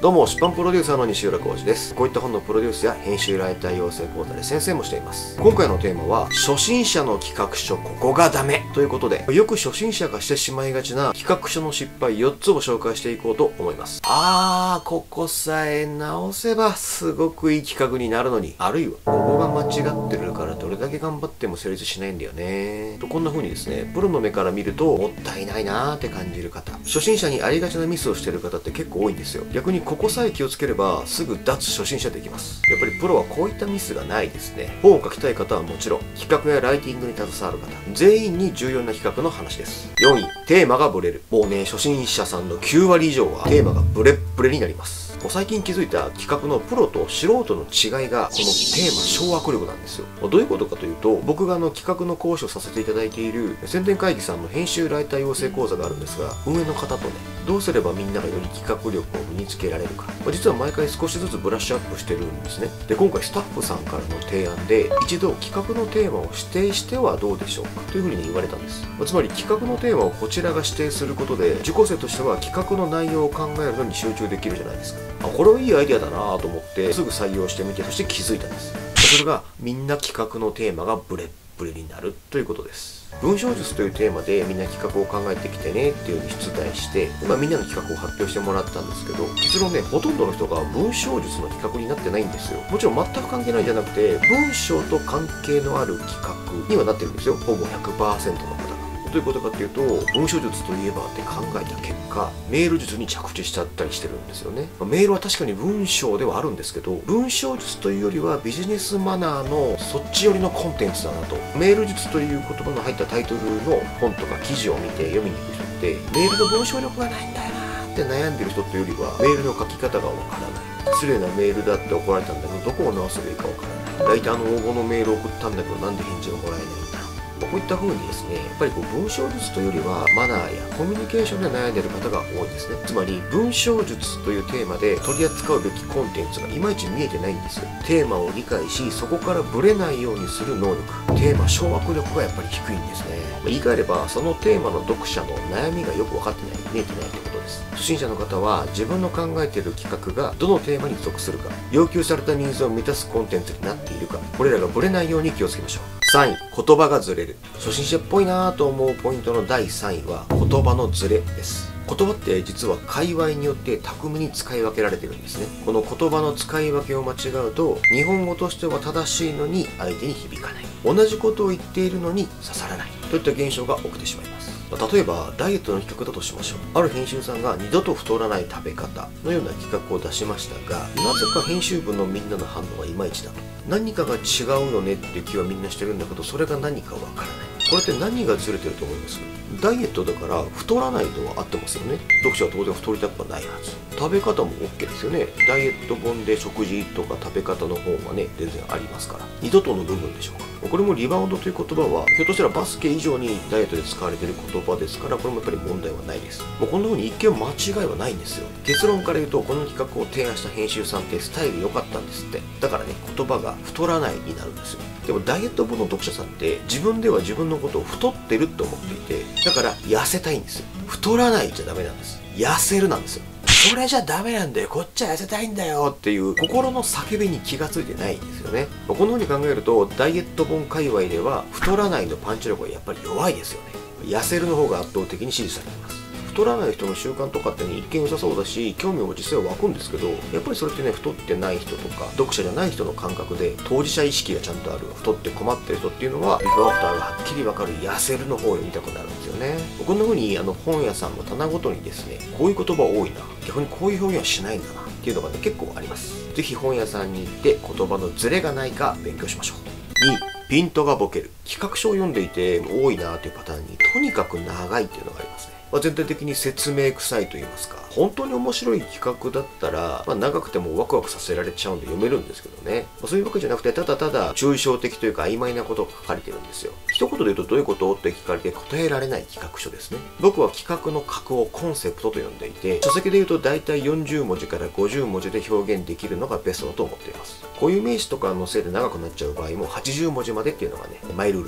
どうも、出版プロデューサーの西浦浩司です。こういった本のプロデュースや編集ライター養成講座で先生もしています。今回のテーマは、初心者の企画書ここがダメということで、よく初心者がしてしまいがちな企画書の失敗4つを紹介していこうと思います。ここさえ直せばすごくいい企画になるのに、あるいはここが間違ってるからどれだけ頑張っても成立しないんだよね。とこんな風にですね、プロの目から見るともったいないなーって感じる方、初心者にありがちなミスをしてる方って結構多いんですよ。逆にここさえ気をつければすぐ脱初心者できます。やっぱりプロはこういったミスがないですね。本を書きたい方はもちろん、企画やライティングに携わる方全員に重要な企画の話です。4位、テーマがブレる。もうね、初心者さんの9割以上はテーマがブレッブレになります。最近気づいた企画のプロと素人の違いがこのテーマ掌握力なんですよ。どういうことかというと、僕が企画の講師をさせていただいている宣伝会議さんの編集ライター養成講座があるんですが、運営の方とね、どうすればみんながより企画力を身につけられるか、実は毎回少しずつブラッシュアップしてるんですね。で、今回スタッフさんからの提案で、一度企画のテーマを指定してはどうでしょうかというふうに言われたんです。つまり企画のテーマをこちらが指定することで、受講生としては企画の内容を考えるのに集中できるじゃないですか。これはいいアイデアだなと思ってすぐ採用してみて、そして気づいたんです。それがみんな企画のテーマがブレッブレになるということです。文章術というテーマでみんな企画を考えてきてねっていう風に出題して、今みんなの企画を発表してもらったんですけど、結論ね、ほとんどの人が文章術の企画になってないんですよ。もちろん全く関係ないんじゃなくて、文章と関係のある企画にはなってるんですよ。ほぼ 100% の方が。どういうことかっていうと、文章術といえばって考えた結果、メール術に着地しちゃったりしてるんですよね。メールは確かに文章ではあるんですけど、文章術というよりはビジネスマナーのそっち寄りのコンテンツだなと。メール術という言葉の入ったタイトルの本とか記事を見て読みに行く人って、メールの文章力がないんだよなって悩んでる人というよりは、メールの書き方がわからない。失礼なメールだって怒られたんだけど、どこを直せばいいかわからない。ライターの応募のメールを送ったんだけど、なんで返事がもらえないんだ。こういった風にですね、やっぱり文章術というよりはマナーやコミュニケーションで悩んでいる方が多いですね。つまり文章術というテーマで取り扱うべきコンテンツがいまいち見えてないんですよ。テーマを理解し、そこからブレないようにする能力、テーマ掌握力がやっぱり低いんですね。言い換えれば、そのテーマの読者の悩みがよく分かってない、見えてないということです。初心者の方は自分の考えている企画がどのテーマに属するか、要求されたニーズを満たすコンテンツになっているか、これらがブレないように気をつけましょう。3位、言葉がずれる。初心者っぽいなぁと思うポイントの第3位は言葉のずれです。言葉って実は界隈によって巧みに使い分けられてるんですね。この言葉の使い分けを間違うと、日本語としては正しいのに相手に響かない。同じことを言っているのに刺さらない。といった現象が起きてしまいます。例えばダイエットの企画だとしましょう。ある編集さんが二度と太らない食べ方のような企画を出しましたが、なぜか編集部のみんなの反応がいまいちだと。何かが違うよねっていう気はみんなしてるんだけど、それが何かわからない。これって何がずれてると思います？ダイエットだから太らないとは合ってますよね。読者は当然太りたくはないはず。食べ方も OK ですよね。ダイエット本で食事とか食べ方の本はね、全然ありますから。二度との部分でしょうか。これもリバウンドという言葉は、ひょっとしたらバスケ以上にダイエットで使われている言葉ですから、これもやっぱり問題はないです。もうこんな風に一見間違いはないんですよ。結論から言うと、この企画を提案した編集さんってスタイル良かったんですって。だからね、言葉が太らないになるんですよ。でもダイエット本の読者さんって自分では自分のことを太ってると思っていて、だから痩せたいんですよ。太らないじゃダメなんです。痩せるなんですよ。それじゃダメなんだよ、こっちは痩せたいんだよっていう心の叫びに気がついてないんですよね。このように考えると、ダイエット本界隈では太らないのパンチ力はやっぱり弱いですよね。痩せるの方が圧倒的に支持されています。太らない人の習慣とかってね、一見良さそうだし、興味も実際は湧くんですけど、やっぱりそれってね、太ってない人とか読者じゃない人の感覚で、当事者意識がちゃんとある太って困ってる人っていうのはビフォーアフターがはっきり分かる痩せるの方を見たくなるんですよね。こんな風に本屋さんの棚ごとにですね、こういう言葉多いな、逆にこういう表現はしないんだなっていうのがね、結構あります。ぜひ本屋さんに行って言葉のズレがないか勉強しましょう。2位、ピントがボケる。企画書を読んでいて多いなというパターンに、とにかく長いっていうのがありますね。全体的に説明臭いと言いますか、本当に面白い企画だったら、長くてもワクワクさせられちゃうんで読めるんですけどね。そういうわけじゃなくて、ただただ抽象的というか曖昧なことが書かれてるんですよ。一言で言うとどういうことって聞かれて答えられない企画書ですね。僕は企画の核をコンセプトと呼んでいて、書籍で言うと大体40文字から50文字で表現できるのがベストだと思っています。固有名詞とかのせいで長くなっちゃう場合も80文字までっていうのがね、マイルールです。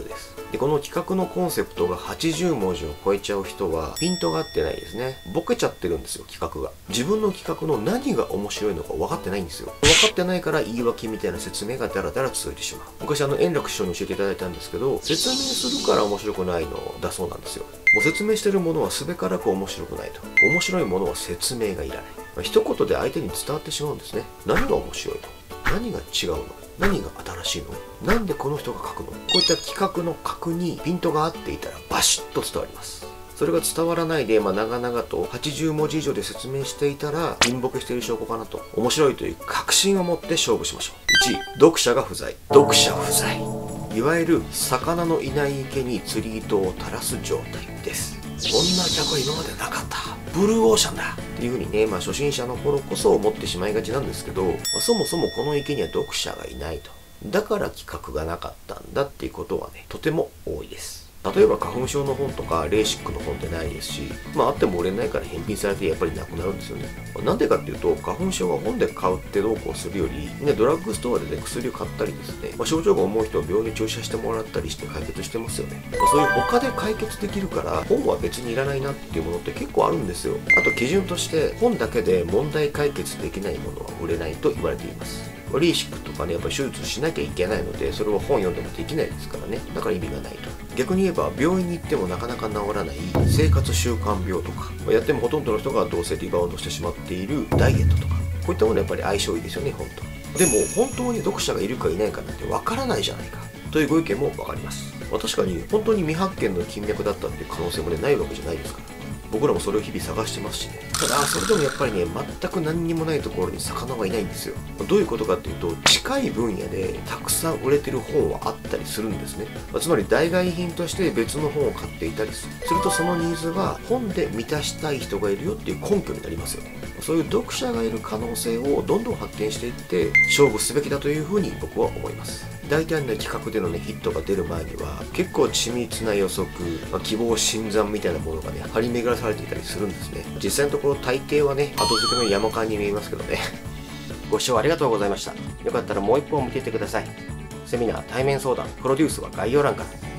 で、この企画のコンセプトが80文字を超えちゃう人はピントが合ってないですね。ボケちゃってるんですよ、企画が。自分の企画の何が面白いのか分かってないんですよ。分かってないから言い訳みたいな説明がダラダラ続いてしまう。昔円楽師匠に教えていただいたんですけど、説明するから面白くないのだそうなんですよ。もう説明してるものはすべからく面白くないと。面白いものは説明がいらない。一言で相手に伝わってしまうんですね。何が面白いの？何が違うの？何が新しいの？なんでこの人が書くの？こういった企画の核にピントが合っていたらバシッと伝わります。それが伝わらないで、長々と80文字以上で説明していたら、貧乏している証拠かなと。面白いという確信を持って勝負しましょう。1、読者が不在。読者不在。いわゆる魚のいない池に釣り糸を垂らす状態です。こんな客は今までなかった。ブルーオーシャンだっていう風にね、初心者の頃こそ思ってしまいがちなんですけど、そもそもこの池には読者がいないと。だから企画がなかったんだっていうことはね、とても多いです。例えば花粉症の本とかレーシックの本ってないですし、あっても売れないから返品されてやっぱりなくなるんですよね。なんでかっていうと、花粉症は本で買うってどうこうするより、みんなドラッグストアでね、薬を買ったりですね、症状が重い人を病院に注射してもらったりして解決してますよね。そういう他で解決できるから、本は別にいらないなっていうものって結構あるんですよ。あと基準として、本だけで問題解決できないものは売れないと言われています。リーシックとかね、やっぱり手術しなきゃいけないので、それは本読んでもできないですからね。だから意味がないと。逆に言えば、病院に行ってもなかなか治らない生活習慣病とか、やってもほとんどの人がどうせリバウンドしてしまっているダイエットとか、こういったものはやっぱり相性いいですよね、本と。でも、本当に読者がいるかいないかなんてわからないじゃないか、というご意見もわかります。確かに、本当に未発見の金脈だったっていう可能性もね、ないわけじゃないですから。僕らもそれを日々探してますしね。ただ、それでもやっぱりね、全く何にもないところに魚はいないんですよ。どういうことかっていうと、近い分野でたくさん売れてる本はあったりするんですね。つまり代替品として別の本を買っていたりする。するとそのニーズは本で満たしたい人がいるよっていう根拠になりますよね。そういう読者がいる可能性をどんどん発見していって勝負すべきだというふうに僕は思います。大体の企画でのね、ヒットが出る前には結構緻密な予測、希望新参みたいなものがね、張り巡らされていたりするんですね。実際のところ大抵はね、後付けの山間に見えますけどね。ご視聴ありがとうございました。よかったらもう一本見ていってください。セミナー、対面相談、プロデュースは概要欄から。